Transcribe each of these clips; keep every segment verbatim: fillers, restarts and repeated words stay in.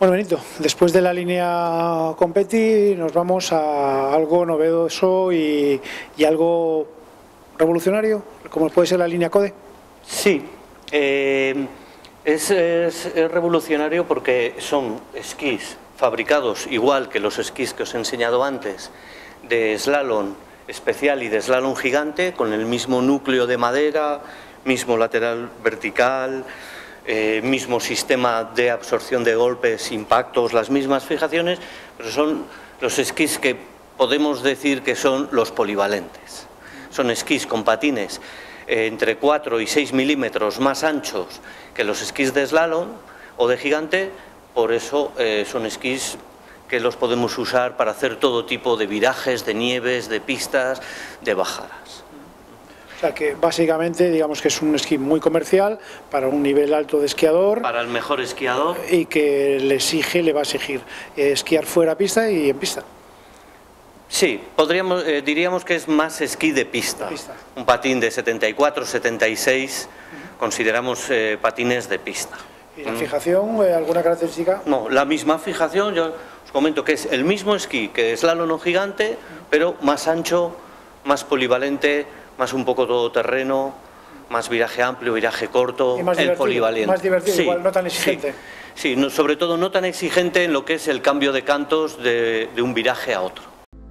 Bueno, Benito, después de la línea Competi nos vamos a algo novedoso y, y algo revolucionario, como puede ser la línea Code. Sí, eh, es, es, es revolucionario porque son esquís fabricados igual que los esquís que os he enseñado antes, de slalom especial y de slalom gigante, con el mismo núcleo de madera, mismo lateral vertical, eh, mismo sistema de absorción de golpes, impactos, las mismas fijaciones, pero son los esquís que podemos decir que son los polivalentes. Son esquís con patines eh, entre cuatro y seis milímetros más anchos que los esquís de slalom o de gigante, por eso eh, son esquís que los podemos usar para hacer todo tipo de virajes, de nieves, de pistas, de bajadas. O sea que básicamente digamos que es un esquí muy comercial para un nivel alto de esquiador. Para el mejor esquiador. Y que le exige, le va a exigir eh, esquiar fuera pista y en pista. Sí, podríamos, eh, diríamos que es más esquí de pista. pista. Un patín de setenta y cuatro, setenta y seis, uh-huh. consideramos eh, patines de pista. ¿Y la mm. fijación, eh, alguna característica? No, la misma fijación, yo os comento que es el mismo esquí que slalom o gigante, uh-huh. pero más ancho, más polivalente, más un poco todoterreno, más viraje amplio, viraje corto, y más el polivalente. Más divertido, sí, igual, no tan exigente. Sí, sí no, sobre todo no tan exigente en lo que es el cambio de cantos de, de un viraje a otro.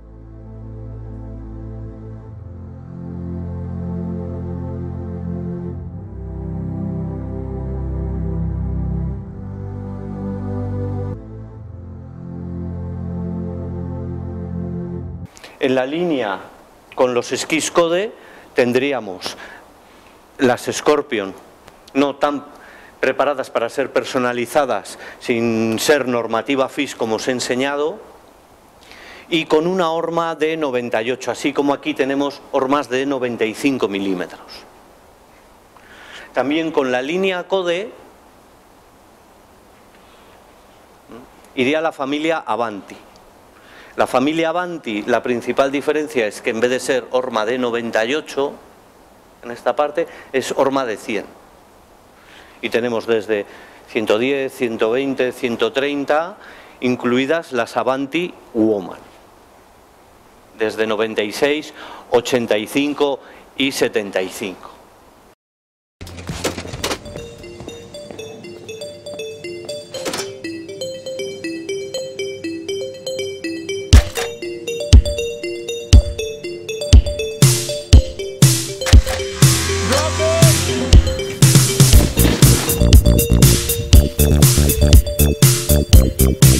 En la línea con los esquís Code tendríamos las Scorpion, no tan preparadas para ser personalizadas, sin ser normativa F I S como os he enseñado, y con una horma de noventa y ocho, así como aquí tenemos hormas de noventa y cinco milímetros. También con la línea Code iría la familia Avanti. La familia Avanti, la principal diferencia es que en vez de ser horma de noventa y ocho, en esta parte, es horma de cien. Y tenemos desde ciento diez, ciento veinte, ciento treinta, incluidas las Avanti Woman. Desde noventa y seis, ochenta y cinco y setenta y cinco. We'll be right back.